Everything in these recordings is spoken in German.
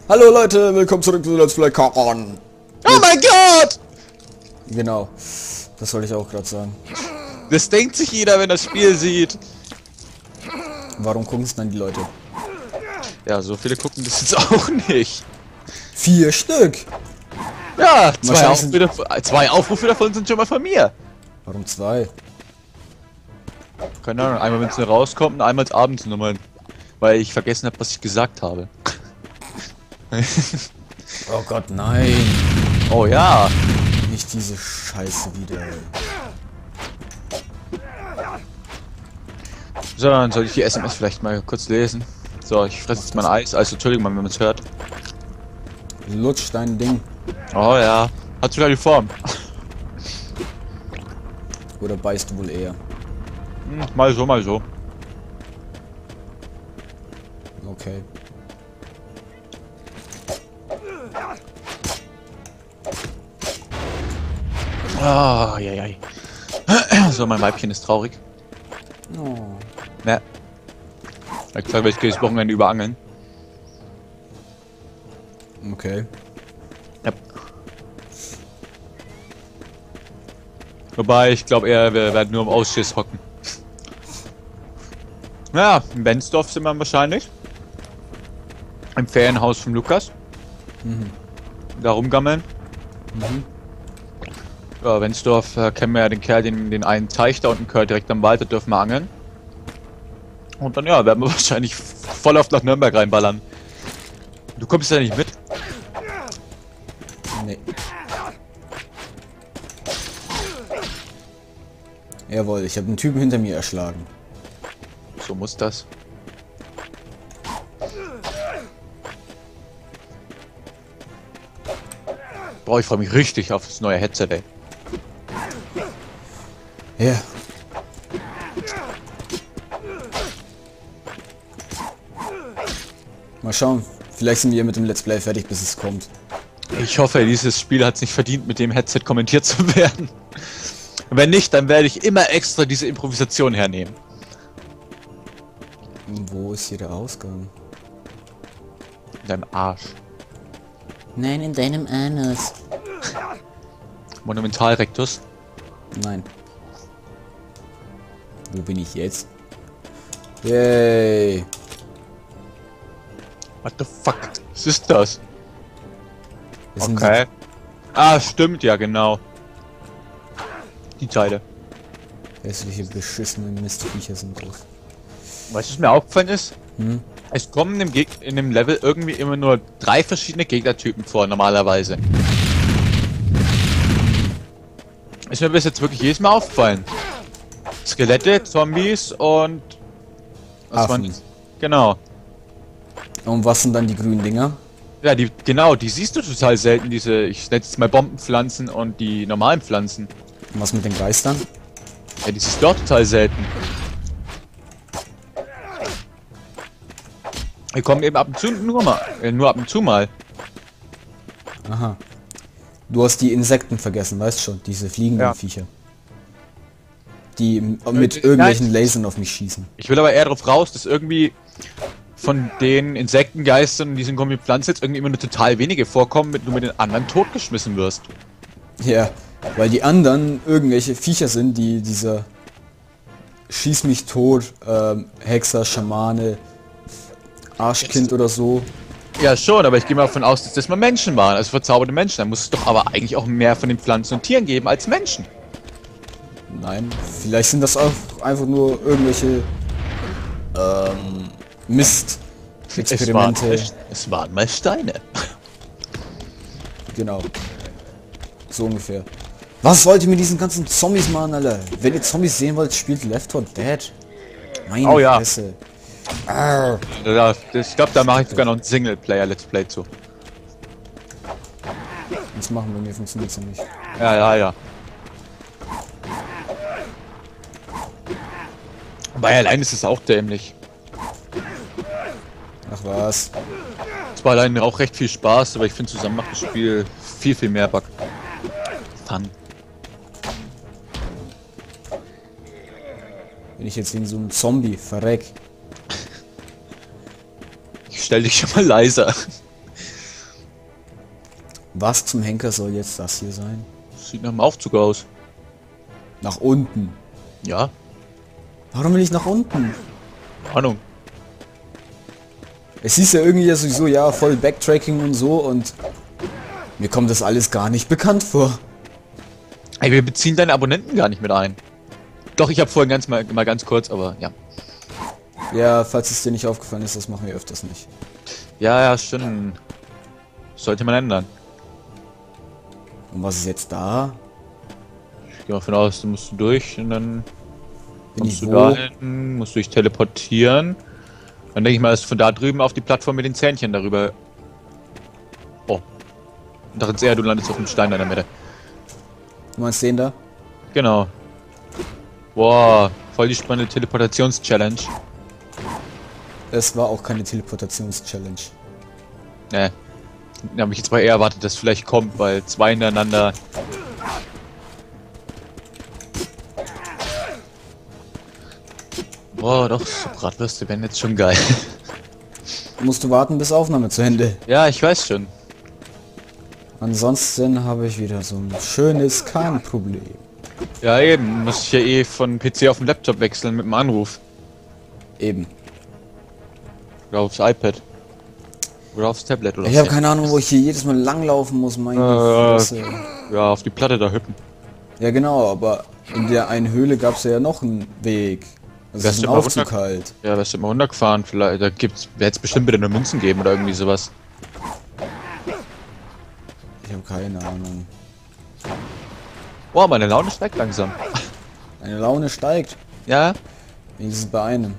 Hallo Leute, willkommen zurück zu Let's Play Karon. Oh mein Gott! Genau, das wollte ich auch gerade sagen. Das denkt sich jeder, wenn das Spiel sieht. Warum gucken es dann die Leute? Ja, so viele gucken das jetzt auch nicht. 4 Stück! Ja, Wahrscheinlich zwei Aufrufe davon sind schon mal von mir. Warum 2? Keine Ahnung, einmal wenn es nur rauskommt und einmal abends nochmal. Weil ich vergessen habe, was ich gesagt habe. Oh Gott, nein! Oh ja! Nicht diese Scheiße wieder. So, dann soll ich die SMS vielleicht mal kurz lesen. So, ich fresse jetzt mein Eis, also Entschuldigung, wenn man es hört. Lutsch dein Ding. Oh ja, hat sogar die Form. Oder beißt du wohl eher? Mal so, mal so. Okay. Ah, ja. So, mein Weibchen ist traurig. Oh. Ne. Ich glaube, ich gehe das Wochenende über angeln. Okay. Ja. Wobei, ich glaube eher, wir werden nur im Ausschiss hocken. Ja, in Bensdorf sind wir wahrscheinlich. Im Ferienhaus von Lukas. Da rumgammeln. Ja, Wensdorf kennen wir ja den Kerl, den einen Teich da unten gehört, direkt am Wald, da dürfen wir angeln. Und dann ja, werden wir wahrscheinlich voll oft nach Nürnberg reinballern. Du kommst ja nicht mit? Nee. Jawohl, ich habe einen Typen hinter mir erschlagen. So muss das. Boah, ich freue mich richtig auf das neue Headset, ey. Ja. Mal schauen. Vielleicht sind wir mit dem Let's Play fertig, bis es kommt. Ich hoffe, dieses Spiel hat es nicht verdient, mit dem Headset kommentiert zu werden. Wenn nicht, dann werde ich immer extra diese Improvisation hernehmen. Wo ist hier der Ausgang? In deinem Arsch. Nein, in deinem Anus. Monumentalrektus. Nein. Wo bin ich jetzt? Yay. What the fuck? Was ist das? Das sind Okay. Ah, stimmt, ja, genau. Die Teile. hässliche, beschissene Mistviecher sind das. Weißt du, was mir aufgefallen ist? Hm? Es kommen in dem Level irgendwie immer nur 3 verschiedene Gegnertypen vor, normalerweise. Ist mir bis jetzt wirklich jedes Mal aufgefallen. Skelette, Zombies und... Was waren Affen. das? Genau. Und was sind dann die grünen Dinger? Ja, die siehst du total selten, diese, ich nenne es mal Bombenpflanzen und die normalen Pflanzen. Und was mit den Geistern? Ja, die siehst du auch total selten. Die kommen eben ab und zu nur ab und zu mal. Aha. Du hast die Insekten vergessen, weißt schon, diese fliegenden Ja. Viecher. Die mit irgendwelchen Lasern auf mich schießen. Ich will aber eher darauf raus, dass irgendwie von den Insektengeistern und diesen Kombi-Pflanzen jetzt irgendwie immer nur total wenige vorkommen, mit du mit den anderen totgeschmissen wirst. Ja, weil die anderen irgendwelche Viecher sind, die dieser Schieß mich tot, Hexer, Schamane, Arschkind oder so. Ja schon, aber ich gehe mal davon aus, dass das mal Menschen waren, also verzauberte Menschen. Da muss es doch aber eigentlich auch mehr von den Pflanzen und Tieren geben als Menschen. Nein, vielleicht sind das auch einfach nur irgendwelche Mist-Experimente. Es waren mal Steine. Genau. So ungefähr. Was wollt ihr mit diesen ganzen Zombies machen, Alter? Wenn ihr Zombies sehen wollt, spielt Left 4 Dead. Meine Oh ja. Fresse. Ich glaube, da mache ich sogar noch ein Singleplayer-Let's Play zu. Das machen wir, mir funktioniert ja nicht. Ja. Weil allein ist es auch dämlich. Ach was. Es war allein auch recht viel Spaß, aber ich finde zusammen macht das Spiel viel mehr Bock. Fun. Wenn ich jetzt wegen so einem Zombie verreck. Ich stell dich schon mal leiser. Was zum Henker soll jetzt das hier sein? Sieht nach einem Aufzug aus. Nach unten. Ja, Warum will ich nach unten? Ahnung. Es hieß ja irgendwie ja sowieso, ja, voll Backtracking und so und mir kommt das alles gar nicht bekannt vor. Ey, wir beziehen deine Abonnenten gar nicht mit ein. Doch, ich habe vorhin mal ganz kurz, aber ja. Ja, falls es dir nicht aufgefallen ist, das machen wir öfters nicht. Ja, stimmt. Sollte man ändern. Und was ist jetzt da? Ich gehe mal davon aus, du musst durch und dann Bin ich kommst du wo? dahin, musst dich teleportieren. Dann denke ich mal, dass du von da drüben auf die Plattform mit den Zähnchen darüber... Oh. Ich dachte eher, du landest auf dem Stein in der Mitte. Du meinst den da? Genau. Boah, voll die spannende Teleportations-Challenge. Es war auch keine Teleportations-Challenge. Ne. Da habe ich jetzt mal eher erwartet, dass es vielleicht kommt, weil zwei hintereinander... Boah, doch, so Bratwürste wären jetzt schon geil. Musst du warten, bis Aufnahme zu Ende. Ja, ich weiß schon. Ansonsten habe ich wieder so ein schönes Kahn-Problem. Ja, eben. Muss ich ja eh von PC auf den Laptop wechseln mit dem Anruf. Eben. Oder aufs iPad. Oder aufs Tablet oder Ich habe keine Ahnung, wo ich hier jedes Mal langlaufen muss, meine Fresse. Ja, auf die Platte da hüppen. Ja genau, aber in der einen Höhle gab es ja noch einen Weg. Das Wärst ist du ein mal Aufzug halt. Ja, wärst du mal runtergefahren, vielleicht. Da wird es bestimmt wieder eine Münzen geben oder irgendwie sowas. Ich habe keine Ahnung. Boah, meine Laune steigt langsam. Meine Laune steigt. Ja? Wenigstens bei einem.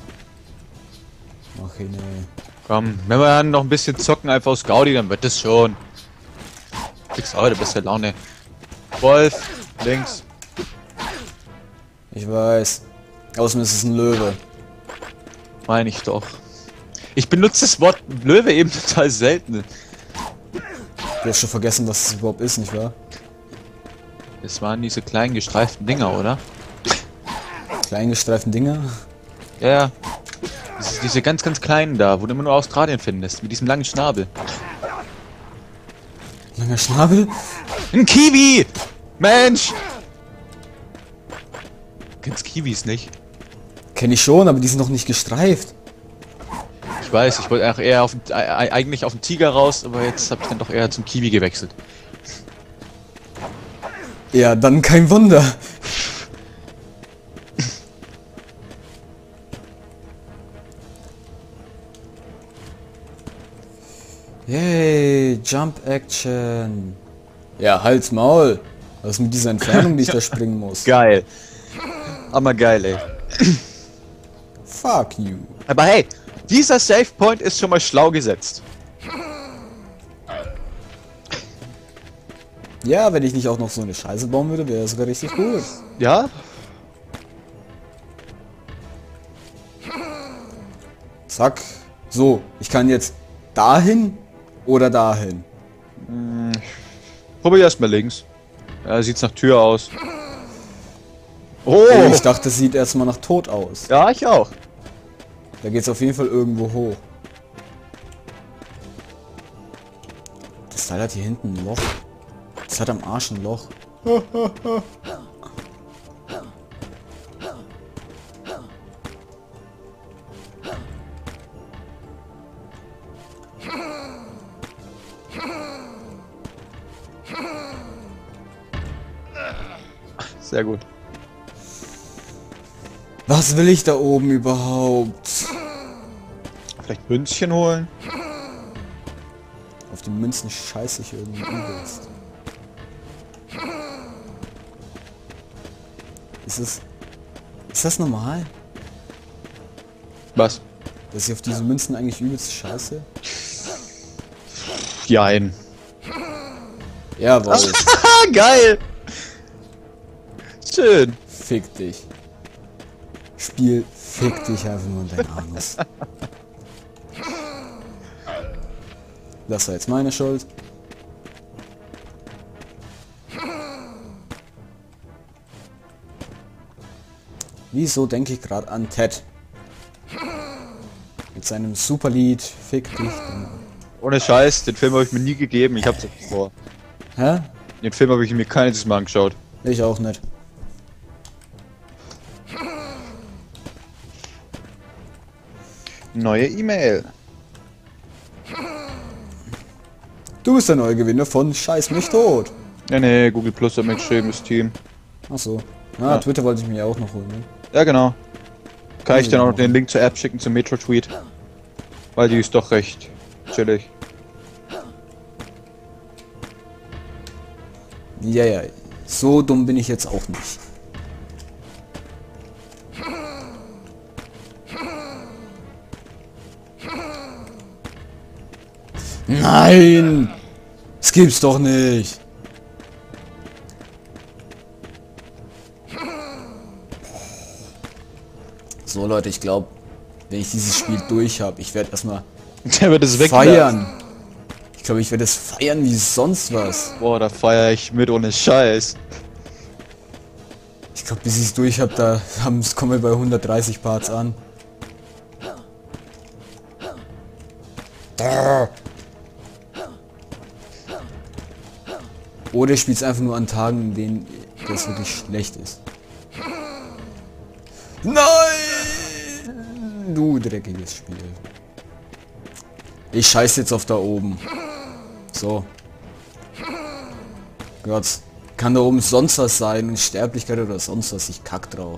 Okay, nee. Komm, wenn wir dann noch ein bisschen zocken, einfach aus Gaudi, dann wird das schon. Kriegst heute beste Laune. Wolf, links. Ich weiß. Außerdem ist es ein Löwe. Meine ich doch. Ich benutze das Wort Löwe eben total selten. Du hast schon vergessen, was es überhaupt ist, nicht wahr? Das waren diese kleinen gestreiften Dinger, oder? Kleingestreiften Dinger. Ja. Diese ganz, ganz kleinen da, wo du immer nur Australien findest, mit diesem langen Schnabel. Langer Schnabel? Ein Kiwi! Mensch! Kennst Kiwis nicht? Kenn ich schon, aber die sind noch nicht gestreift. Ich weiß, ich wollte eher eigentlich auf den Tiger raus, aber jetzt habe ich dann doch eher zum Kiwi gewechselt. Ja, dann kein Wunder. Yay, Jump Action. Ja, halt's Maul. Was ist mit dieser Entfernung, die ich da springen muss? Geil. Aber geil, ey. Fuck you. Aber hey, dieser Save Point ist schon mal schlau gesetzt. Ja, wenn ich nicht auch noch so eine Scheiße bauen würde, wäre das sogar richtig gut. Ja? Zack. So, ich kann jetzt dahin oder dahin. Probier erstmal links. Ja, sieht's nach Tür aus. Oh, Oh! ich dachte, das sieht erstmal nach Tod aus. Ja, ich auch. Da geht's auf jeden Fall irgendwo hoch. Das Teil hat hier hinten ein Loch. Das hat am Arsch ein Loch. Sehr gut. Was will ich da oben überhaupt? Vielleicht Münzchen holen? Auf die Münzen scheiße ich irgendwie übelst. Ist das normal? Was? Dass ich auf diese Münzen eigentlich übelst scheiße? Jein. Jawohl. Geil! Schön. Fick dich. Spiel, fick dich einfach nur in dein Anus. Das war jetzt meine Schuld. Wieso denke ich gerade an Ted? Mit seinem Superlied Fick dich. Ohne Scheiß, den Film habe ich mir nie gegeben. Ich hab's vor. Hä? Den Film habe ich mir kein einziges Mal angeschaut. Ich auch nicht. Neue E-Mail. Du bist der neue Gewinner von Scheiß mich tot. Nee, Google Plus hat mir geschrieben, das Team. Ach so. Ja, Twitter wollte ich mir auch noch holen. Ne? Ja, genau. Kann ich dann auch noch den Link zur App schicken, zum Metro-Tweet? Weil die ist doch recht chillig. Ja, so dumm bin ich jetzt auch nicht. Nein! Das gibt's doch nicht! So Leute, ich glaube, wenn ich dieses Spiel durch habe, ich werde erstmal feiern. Ich glaube, ich werde es feiern wie sonst was. Boah, da feiere ich mit ohne Scheiß. Ich glaube, bis ich es durch habe, da kommen wir bei 130 Parts an. Oder ich spiele es einfach nur an Tagen, in denen das wirklich schlecht ist. Nein! Du dreckiges Spiel. Ich scheiß jetzt auf da oben. So. Gott. Kann da oben sonst was sein und Sterblichkeit oder sonst was. Ich kack drauf.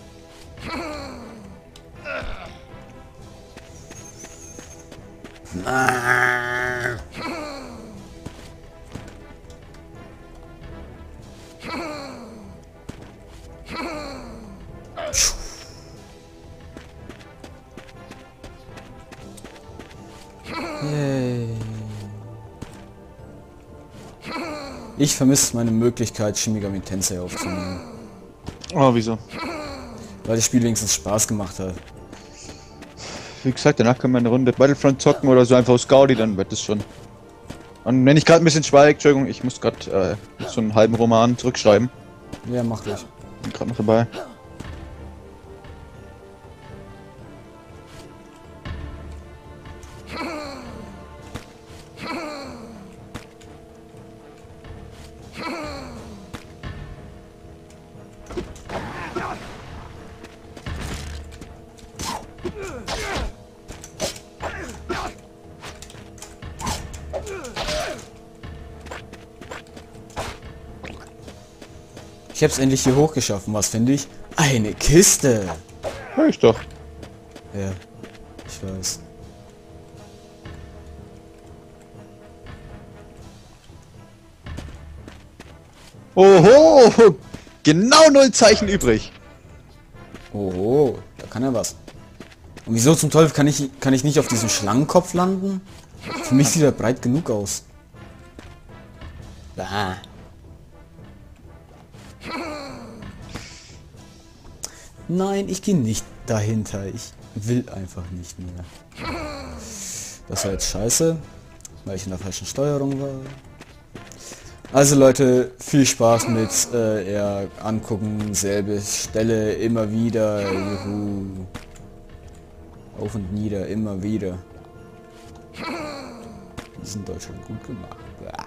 Yay. Ich vermisse meine Möglichkeit, Shin Megami Tensei aufzunehmen. Oh, wieso? Weil das Spiel wenigstens Spaß gemacht hat. Wie gesagt, danach können wir eine Runde Battlefront zocken oder so einfach aus Gaudi, dann wird es schon. Und wenn ich gerade ein bisschen schweige, Entschuldigung, ich muss gerade so einen halben Roman zurückschreiben. Ja, mach ruhig. Bin gerade noch dabei. Ich hab's endlich hier hochgeschaffen. Was finde ich? Eine Kiste! Hör ich doch. Ja, ich weiß. Oho! Genau 0 Zeichen übrig. Oho, da kann er was. Und wieso zum Teufel kann ich nicht auf diesem Schlangenkopf landen? Für mich sieht er breit genug aus. Ah. Nein, ich gehe nicht dahinter. Ich will einfach nicht mehr. Das war jetzt scheiße, weil ich in der falschen Steuerung war. Also Leute, viel Spaß mit angucken, selbe Stelle, immer wieder, juhu. Auf und nieder, immer wieder. Die sind in Deutschland gut gemacht. Ja.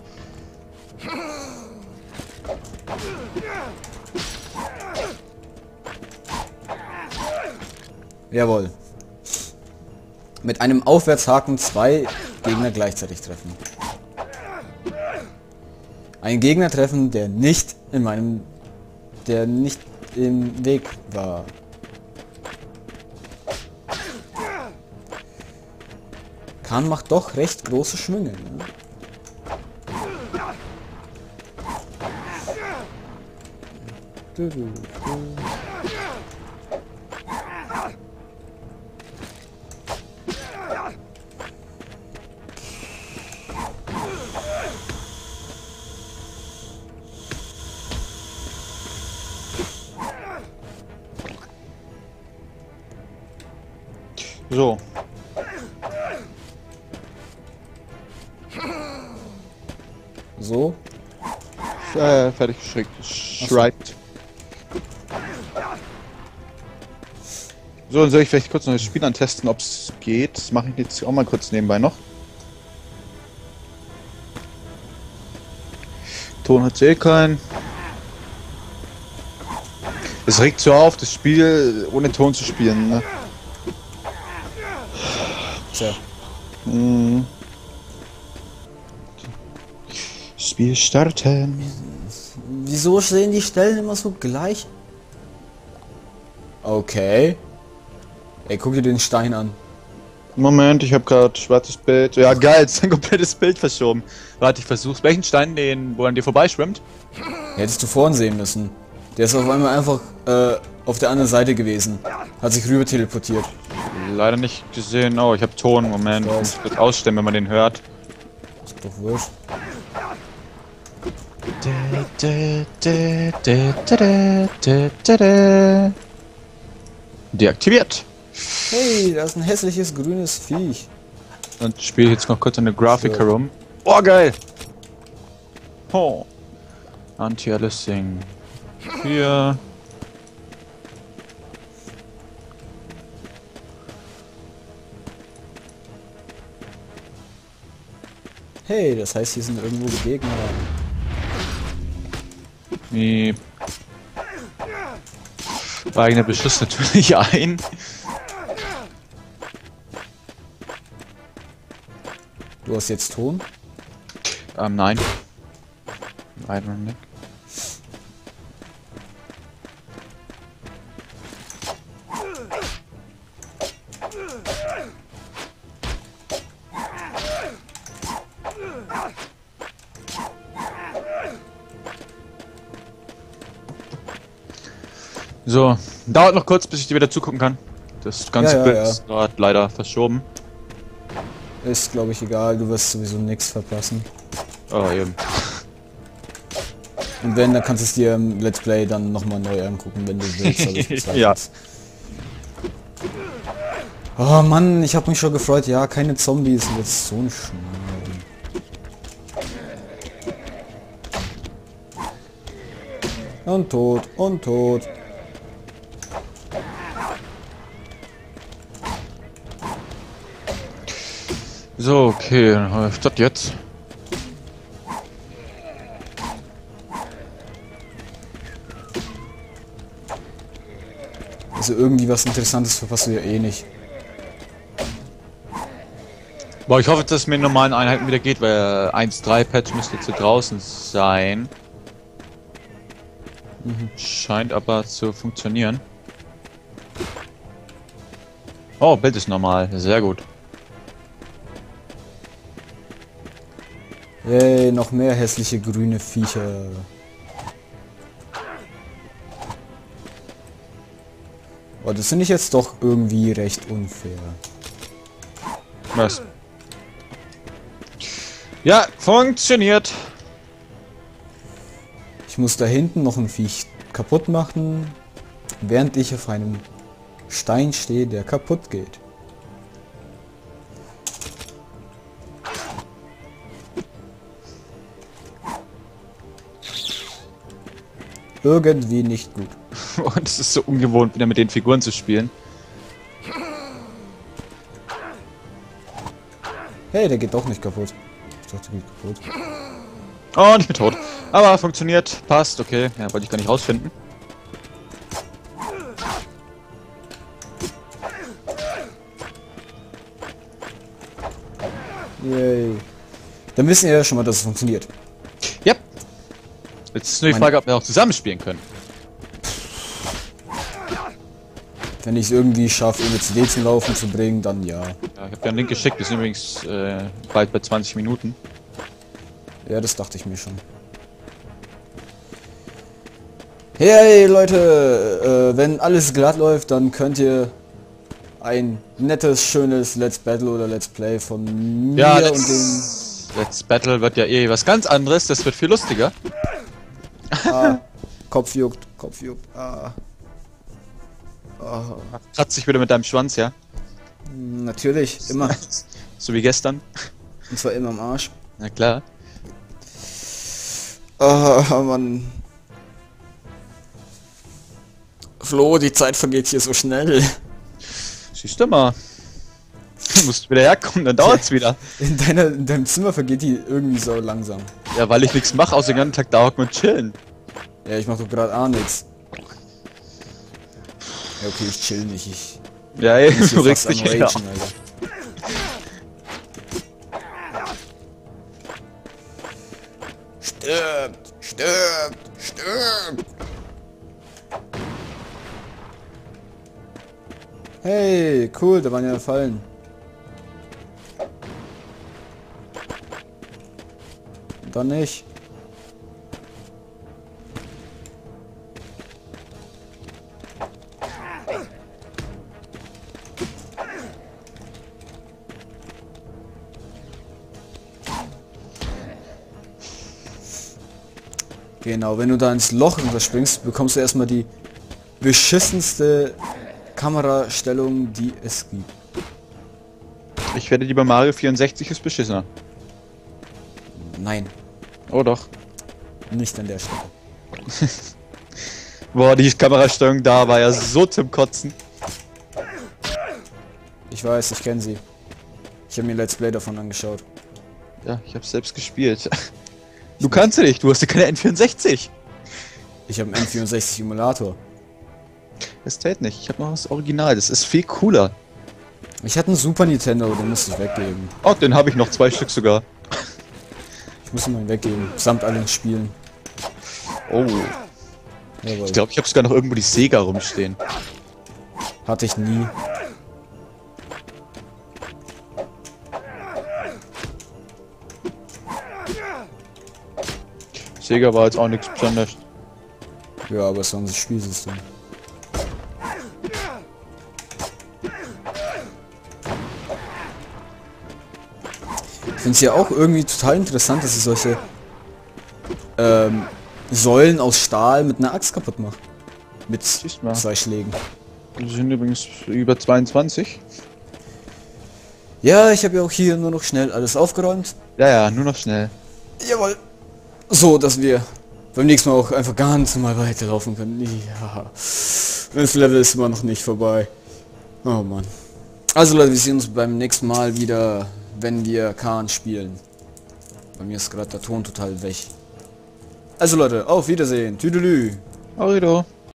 Jawohl. Mit einem Aufwärtshaken 2 Gegner gleichzeitig treffen. Ein Gegner treffen, der nicht im Weg war. Khan macht doch recht große Schwünge. Ne? So. So? Fertig geschreibt. So, dann soll ich vielleicht kurz noch das Spiel antesten, ob es geht. Das mache ich jetzt auch mal kurz nebenbei noch. Ton hat eh keinen. Es regt so auf, das Spiel ohne Ton zu spielen, ne? Tja. Spiel starten. Wieso sehen die Stellen immer so gleich? Okay. Ey, guck dir den Stein an. Moment, ich habe gerade schwarzes Bild. Ja, geil, jetzt ist ein komplettes Bild verschoben. Warte, ich versuch's. Welchen Stein, wo er an dir vorbeischwimmt? Hättest du vorhin sehen müssen. Der ist auf einmal einfach auf der anderen Seite gewesen. Hat sich rüber teleportiert. Leider nicht gesehen. Oh, ich habe Ton. Moment, ich muss kurz ausstellen, wenn man den hört. Ist doch wurscht. Deaktiviert. Hey, da ist ein hässliches grünes Viech. Und spiele jetzt noch kurz eine Grafik So. herum. Oh, geil! Oh. Anti-Aliasing. Hier. Hey, das heißt, hier sind irgendwo die Gegner. Die eigene Beschuss natürlich ein. Du hast jetzt Ton? Nein. Leider nicht. So, dauert noch kurz, bis ich dir wieder zugucken kann. Das ganze Bild ist gerade leider verschoben. Ist, glaube ich, egal. Du wirst sowieso nichts verpassen. Oh, eben. Und wenn, dann kannst du es dir im Let's Play dann nochmal neu angucken, wenn du willst. Aber ich bezweifle Ja. es. Oh Mann, ich habe mich schon gefreut. Ja, keine Zombies. Und jetzt so ein Schmarrn. Und tot. Und tot. So, okay, dann läuft das jetzt. Also irgendwie was Interessantes verpasst du ja eh nicht. Boah, ich hoffe, dass es mir in normalen Einheiten wieder geht, weil 1.3 Patch müsste jetzt hier draußen sein. Scheint aber zu funktionieren. Oh, Bild ist normal, sehr gut. Yay, noch mehr hässliche grüne Viecher. Oh, das finde ich jetzt doch irgendwie recht unfair. Was? Ja, funktioniert. Ich muss da hinten noch ein Viech kaputt machen, während ich auf einem Stein stehe, der kaputt geht. Irgendwie nicht gut. Und es ist so ungewohnt, wieder mit den Figuren zu spielen. Hey, der geht doch nicht kaputt. Ich dachte, der geht kaputt. Oh, nicht mehr tot. Aber funktioniert, passt, okay. Ja, wollte ich gar nicht rausfinden. Yay. Dann wissen wir ja schon mal, dass es funktioniert. Ja. Jetzt ist nur die Frage, ob wir auch zusammenspielen können. Wenn ich es irgendwie schaffe, ohne CD zum Laufen zu bringen, dann ja. Ja, ich habe dir einen Link geschickt, wir sind übrigens bald bei 20 Minuten. Ja, das dachte ich mir schon. Hey Leute, wenn alles glatt läuft, dann könnt ihr ein nettes, schönes Let's Battle oder Let's Play von mir Ja, und dem... Let's Battle wird ja eh was ganz anderes, das wird viel lustiger. Ah, Kopf juckt, Kopf juckt. Ah. Ah. Kratzt dich wieder mit deinem Schwanz, ja? Natürlich, immer. So wie gestern. Und zwar immer am Arsch. Na klar. Ah, Mann. Flo, die Zeit vergeht hier so schnell. Siehst du mal. Du musst wieder herkommen, dann dauert's wieder. In deinem Zimmer vergeht die irgendwie so langsam. Ja, weil ich nichts mache, außer den ganzen Tag da hocken und chillen. Ja, ich mach doch gerade auch nichts. Ja, okay, ich chill nicht. Ich Ja, ey, bin du hier regst fast am dich wieder. Ragen, Alter. Stirbt! Stirbt! Stirbt! Hey, cool, da waren ja Fallen. Dann nicht. Genau, wenn du da ins Loch runterspringst, bekommst du erstmal die beschissenste Kamerastellung, die es gibt. Ich werde die bei Mario 64 ist beschissener. Nein, Oh doch. nicht an der Stelle. Boah, die Kamerasteuerung da war ja so zum Kotzen. Ich weiß, ich kenne sie. Ich habe mir Let's Play davon angeschaut. Ja, ich hab's selbst gespielt. Du kannst ja nicht, du hast ja keine N64. Ich habe einen N64 Emulator. Das zählt nicht, ich habe noch das Original, das ist viel cooler. Ich hatte einen Super Nintendo, den musste ich weggeben. Oh, den habe ich noch 2 Stück sogar. Ich musste mal ihn weggeben, samt allen Spielen. Oh. Jawohl. Ich glaube, ich habe sogar noch irgendwo die Sega rumstehen. Hatte ich nie. Sega war jetzt auch nichts Besonderes. Ja, aber es war unser Spielsystem. Ich finde es ja auch irgendwie total interessant, dass sie solche Säulen aus Stahl mit einer Axt kaputt macht. Mit Siehst mal. 2 Schlägen. Wir sind übrigens über 22. Ja, ich habe ja auch hier nur noch schnell alles aufgeräumt. Ja, ja, nur noch schnell. Jawohl. So, dass wir beim nächsten Mal auch einfach ganz normal weiterlaufen können. Ja. Das Level ist immer noch nicht vorbei. Oh Mann. Also Leute, wir sehen uns beim nächsten Mal wieder, wenn wir Khan spielen. Bei mir ist gerade der Ton total weg. Also Leute, auf Wiedersehen. Tüdelü. Arido.